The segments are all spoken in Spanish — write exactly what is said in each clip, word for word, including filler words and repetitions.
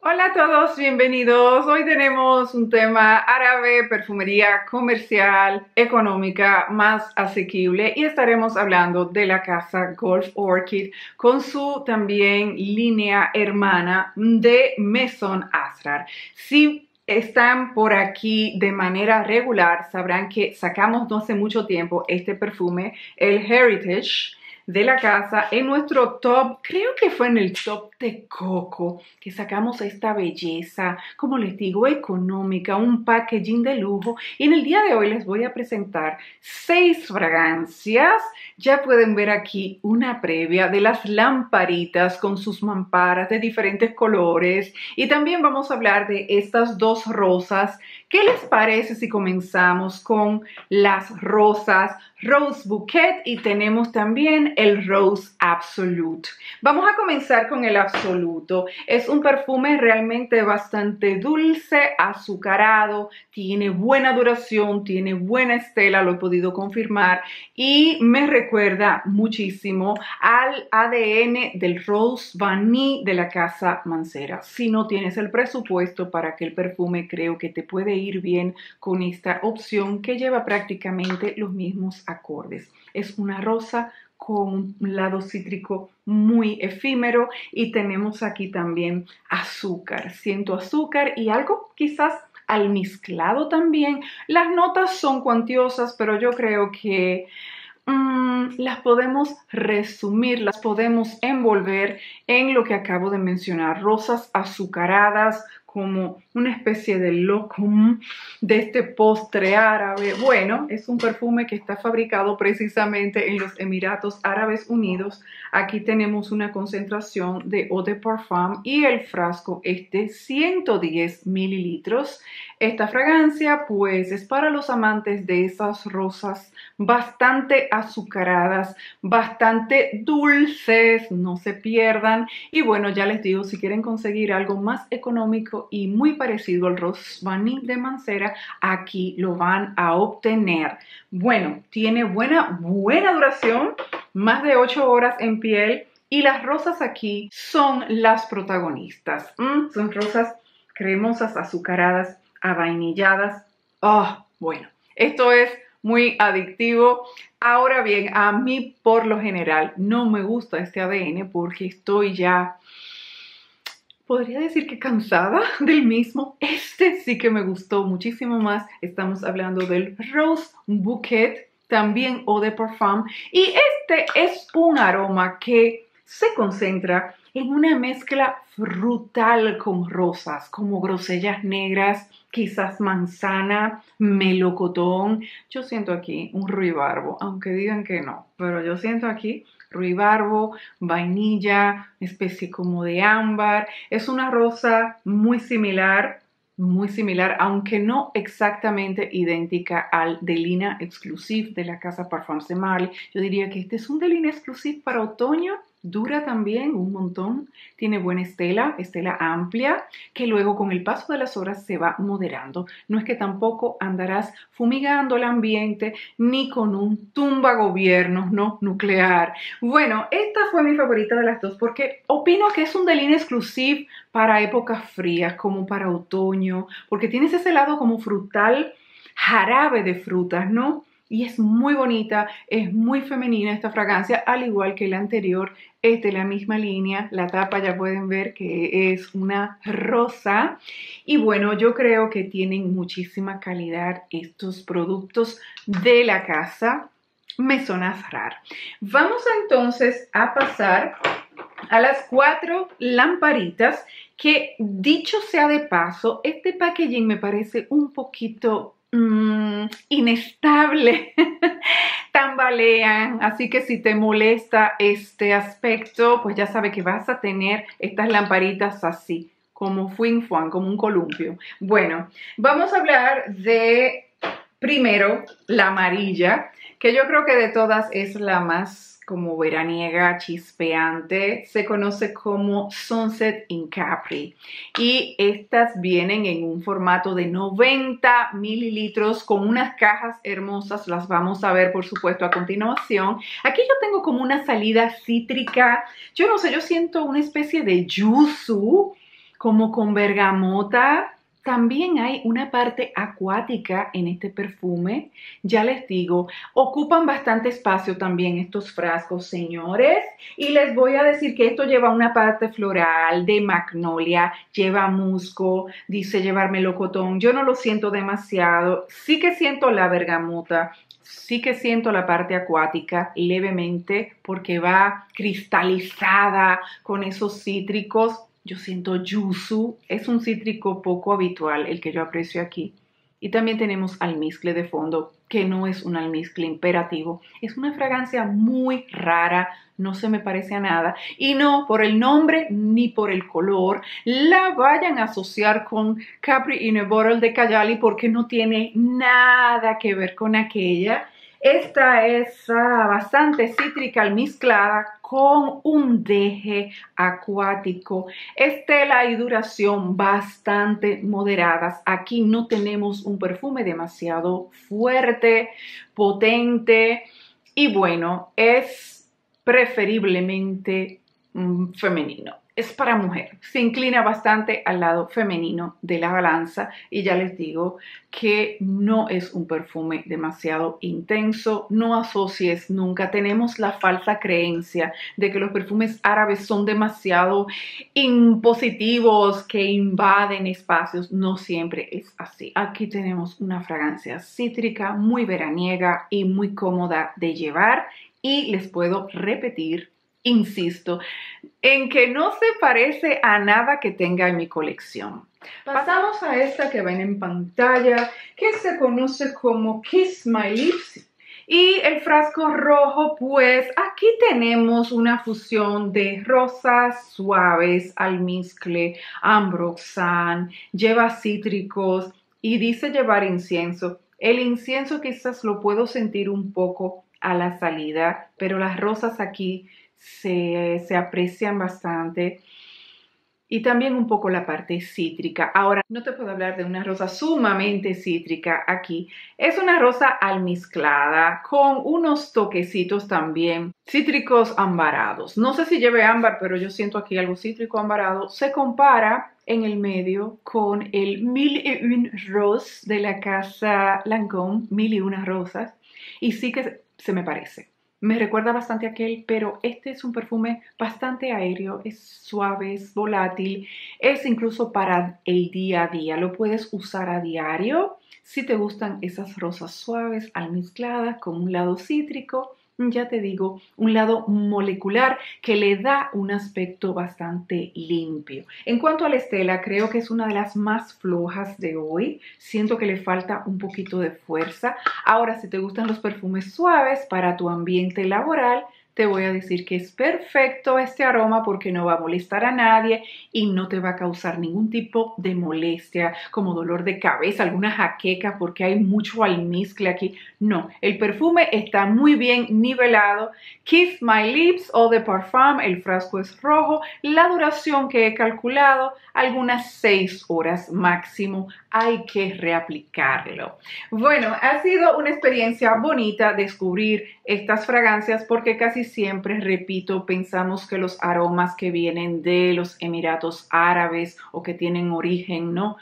Hola a todos, bienvenidos. Hoy tenemos un tema árabe, perfumería comercial, económica, más asequible y estaremos hablando de la casa Golf Orchid con su también línea hermana de Maison Asrar. Si están por aquí de manera regular, sabrán que sacamos no hace mucho tiempo este perfume, el Heritage de la casa, en nuestro top, creo que fue en el top de coco, que sacamos esta belleza, como les digo, económica, un packaging de lujo. Y en el día de hoy les voy a presentar seis fragancias. Ya pueden ver aquí una previa de las lamparitas con sus mamparas de diferentes colores. Y también vamos a hablar de estas dos rosas. ¿Qué les parece si comenzamos con las rosas Rose Bouquet y tenemos también el Rose Absolute? Vamos a comenzar con el Absoluto. Es un perfume realmente bastante dulce, azucarado, tiene buena duración, tiene buena estela, lo he podido confirmar y me recuerda muchísimo al A D N del Rose Vanille de la casa Mancera. Si no tienes el presupuesto para aquel perfume, creo que te puede ir bien con esta opción que lleva prácticamente los mismos acordes. Es una rosa con un lado cítrico muy efímero y tenemos aquí también azúcar. Siento azúcar y algo quizás almizclado también. Las notas son cuantiosas, pero yo creo que mmm, las podemos resumir, las podemos envolver en lo que acabo de mencionar. Rosas azucaradas, como una especie de locum de este postre árabe. Bueno, es un perfume que está fabricado precisamente en los Emiratos Árabes Unidos. Aquí tenemos una concentración de eau de parfum y el frasco es de ciento diez mililitros. Esta fragancia pues es para los amantes de esas rosas bastante azucaradas, bastante dulces, no se pierdan. Y bueno, ya les digo, si quieren conseguir algo más económico y muy parecido al Rose Vanille de Mancera, aquí lo van a obtener. Bueno, tiene buena, buena duración, más de ocho horas en piel y las rosas aquí son las protagonistas. Mm, son rosas cremosas, azucaradas, avainilladas. Oh, bueno, esto es muy adictivo. Ahora bien, a mí por lo general no me gusta este A D N porque estoy ya, podría decir que cansada del mismo. Este sí que me gustó muchísimo más. Estamos hablando del Rose Bouquet, también eau de parfum. Y este es un aroma que se concentra en una mezcla frutal con rosas, como grosellas negras, quizás manzana, melocotón. Yo siento aquí un ruibarbo, aunque digan que no, pero yo siento aquí ruibarbo, vainilla, especie como de ámbar. Es una rosa muy similar, muy similar, aunque no exactamente idéntica al Delina Exclusive de la casa Parfums de Marly. Yo diría que este es un Delina Exclusive para otoño. Dura también un montón, tiene buena estela, estela amplia, que luego con el paso de las horas se va moderando. No es que tampoco andarás fumigando el ambiente ni con un tumba gobierno, ¿no? Nuclear. Bueno, esta fue mi favorita de las dos porque opino que es un Delina Exclusive para épocas frías, como para otoño, porque tienes ese lado como frutal, jarabe de frutas, ¿no? Y es muy bonita, es muy femenina esta fragancia, al igual que la anterior, es de la misma línea. La tapa ya pueden ver que es una rosa. Y bueno, yo creo que tienen muchísima calidad estos productos de la casa Maison Asrar. Vamos entonces a pasar a las cuatro lamparitas que, dicho sea de paso, este packaging me parece un poquito Mm, inestable, tambalean, así que si te molesta este aspecto, pues ya sabes que vas a tener estas lamparitas así, como fuin fuan, como un columpio. Bueno, vamos a hablar de, primero, la amarilla, que yo creo que de todas es la más como veraniega, chispeante. Se conoce como Sunset in Capri y estas vienen en un formato de noventa mililitros con unas cajas hermosas. Las vamos a ver por supuesto a continuación. Aquí yo tengo como una salida cítrica, yo no sé, yo siento una especie de yuzu como con bergamota. También hay una parte acuática en este perfume. Ya les digo, ocupan bastante espacio también estos frascos, señores. Y les voy a decir que esto lleva una parte floral de magnolia, lleva musgo, dice llevar melocotón. Yo no lo siento demasiado. Sí que siento la bergamota. Sí que siento la parte acuática levemente porque va cristalizada con esos cítricos. Yo siento yuzu, es un cítrico poco habitual el que yo aprecio aquí. Y también tenemos almizcle de fondo, que no es un almizcle imperativo. Es una fragancia muy rara, no se me parece a nada. Y no por el nombre ni por el color la vayan a asociar con Capri in a Bottle de Kayali porque no tiene nada que ver con aquella. Esta es ah, bastante cítrica almizclada con un deje acuático. Estela y duración bastante moderadas. Aquí no tenemos un perfume demasiado fuerte, potente y bueno, es preferiblemente mm, femenino. Es para mujer, se inclina bastante al lado femenino de la balanza y ya les digo que no es un perfume demasiado intenso, no asocies nunca, tenemos la falsa creencia de que los perfumes árabes son demasiado impositivos, que invaden espacios, no siempre es así. Aquí tenemos una fragancia cítrica muy veraniega y muy cómoda de llevar y les puedo repetir, insisto, en que no se parece a nada que tenga en mi colección. Pasamos a esta que ven en pantalla, que se conoce como Kiss My Lips. Y el frasco rojo, pues aquí tenemos una fusión de rosas suaves, almizcle, ambroxan, lleva cítricos y dice llevar incienso. El incienso quizás lo puedo sentir un poco a la salida, pero las rosas aquí Se, se aprecian bastante y también un poco la parte cítrica. Ahora, no te puedo hablar de una rosa sumamente cítrica aquí. Es una rosa almizclada con unos toquecitos también cítricos ambarados. No sé si lleve ámbar, pero yo siento aquí algo cítrico ambarado. Se compara en el medio con el Mille et Une Rose de la casa Lancôme, Mil y Una Rosas, y sí que se me parece. Me recuerda bastante a aquel, pero este es un perfume bastante aéreo, es suave, es volátil, es incluso para el día a día. Lo puedes usar a diario si te gustan esas rosas suaves, almizcladas, con un lado cítrico. Ya te digo, un lado molecular que le da un aspecto bastante limpio. En cuanto a la estela, creo que es una de las más flojas de hoy. Siento que le falta un poquito de fuerza. Ahora, si te gustan los perfumes suaves para tu ambiente laboral, te voy a decir que es perfecto este aroma porque no va a molestar a nadie y no te va a causar ningún tipo de molestia como dolor de cabeza, alguna jaqueca porque hay mucho almizcle aquí. No, el perfume está muy bien nivelado. Kiss My Lips Eau de Parfum, el frasco es rojo. La duración que he calculado, algunas seis horas máximo. Hay que reaplicarlo. Bueno, ha sido una experiencia bonita descubrir estas fragancias porque casi siempre, repito, pensamos que los aromas que vienen de los Emiratos Árabes o que tienen origen, ¿no?,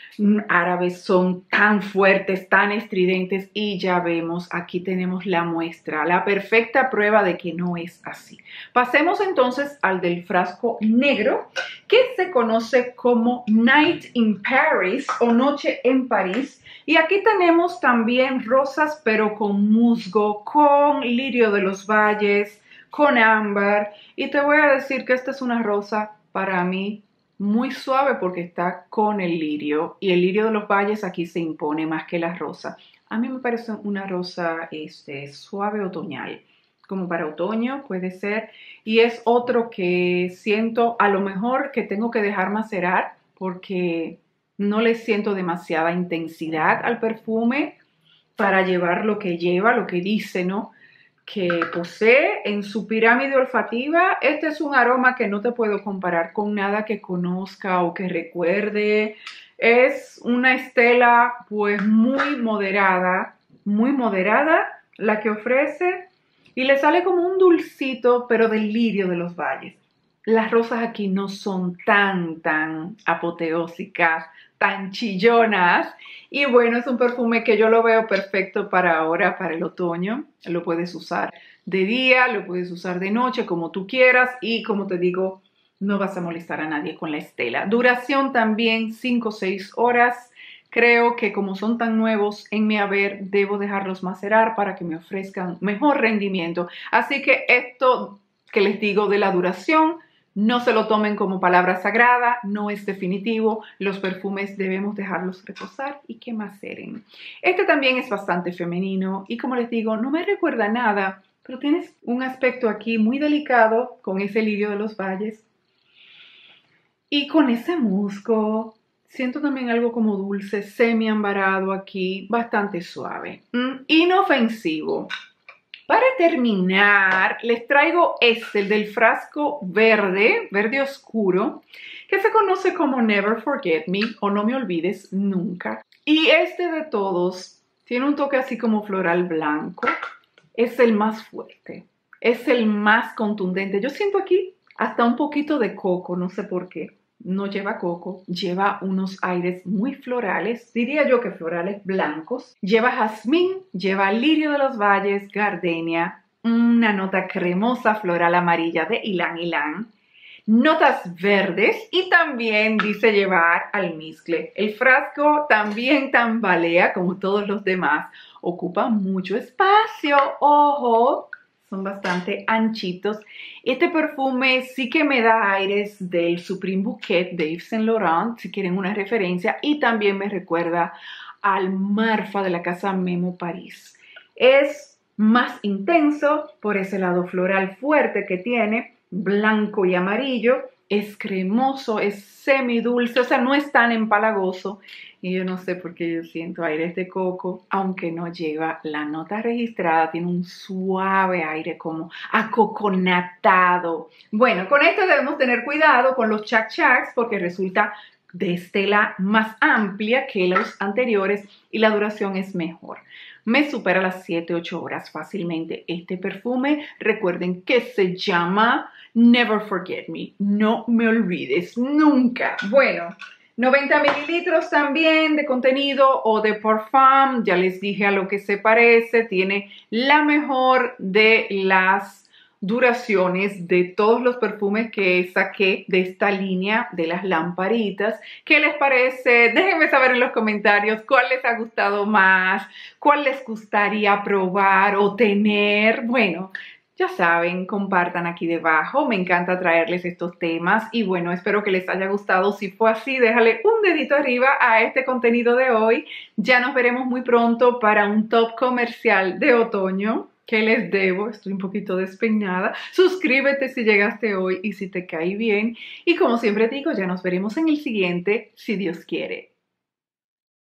árabes son tan fuertes, tan estridentes y ya vemos, aquí tenemos la muestra, la perfecta prueba de que no es así. Pasemos entonces al del frasco negro que se conoce como Night in Paris o Noche en París. Y aquí tenemos también rosas pero con musgo, con lirio de los valles, con ámbar. Y te voy a decir que esta es una rosa para mí muy suave porque está con el lirio y el lirio de los valles aquí se impone más que la rosa. A mí me parece una rosa este, suave otoñal, como para otoño puede ser, y es otro que siento a lo mejor que tengo que dejar macerar porque no le siento demasiada intensidad al perfume para llevar lo que lleva, lo que dice, ¿no?, que posee en su pirámide olfativa. Este es un aroma que no te puedo comparar con nada que conozca o que recuerde. Es una estela pues muy moderada, muy moderada la que ofrece y le sale como un dulcito pero del lirio de los valles. las rosas aquí no son tan, tan apoteósicas, tan chillonas. Y bueno, es un perfume que yo lo veo perfecto para ahora, para el otoño. Lo puedes usar de día, lo puedes usar de noche, como tú quieras. Y como te digo, no vas a molestar a nadie con la estela. Duración también cinco o seis horas. Creo que como son tan nuevos en mi haber, debo dejarlos macerar para que me ofrezcan mejor rendimiento. Así que esto que les digo de la duración, no se lo tomen como palabra sagrada, no es definitivo. Los perfumes debemos dejarlos reposar y que maceren. Este también es bastante femenino y como les digo, no me recuerda nada, pero tienes un aspecto aquí muy delicado con ese lirio de los valles y con ese musgo. Siento también algo como dulce, semi-ambarado aquí, bastante suave, mm, inofensivo. Para terminar, les traigo este, el del frasco verde, verde oscuro, que se conoce como Never Forget Me o No Me Olvides Nunca. Y este de todos tiene un toque así como floral blanco. Es el más fuerte, es el más contundente. Yo siento aquí hasta un poquito de coco, no sé por qué. No lleva coco, lleva unos aires muy florales, diría yo que florales blancos. Lleva jazmín, lleva lirio de los valles, gardenia, una nota cremosa floral amarilla de ylang ylang, notas verdes y también dice llevar almizcle. El frasco también tambalea como todos los demás, ocupa mucho espacio, ojo. Son bastante anchitos. Este perfume sí que me da aires del Supreme Bouquet de Yves Saint Laurent, si quieren una referencia. Y también me recuerda al Marfa de la casa Memo Paris. Es más intenso por ese lado floral fuerte que tiene, blanco y amarillo. Es cremoso, es semidulce, o sea, no es tan empalagoso. Y yo no sé por qué yo siento aires de coco, aunque no lleva la nota registrada, tiene un suave aire como acoconatado. Bueno, con esto debemos tener cuidado con los Chac Chacs porque resulta de estela más amplia que los anteriores y la duración es mejor. Me supera las siete a ocho horas fácilmente este perfume. Recuerden que se llama Never Forget Me, no me olvides nunca. Bueno, noventa mililitros también de contenido o de parfum. Ya les dije a lo que se parece. Tiene la mejor de las duraciones de todos los perfumes que saqué de esta línea de las lamparitas. ¿Qué les parece? Déjenme saber en los comentarios cuál les ha gustado más, cuál les gustaría probar o tener. Bueno, ya saben, compartan aquí debajo. Me encanta traerles estos temas y bueno, espero que les haya gustado. Si fue así, déjale un dedito arriba a este contenido de hoy. Ya nos veremos muy pronto para un top comercial de otoño. ¿Qué les debo? Estoy un poquito despeinada. Suscríbete si llegaste hoy y si te caí bien. Y como siempre digo, ya nos veremos en el siguiente, si Dios quiere.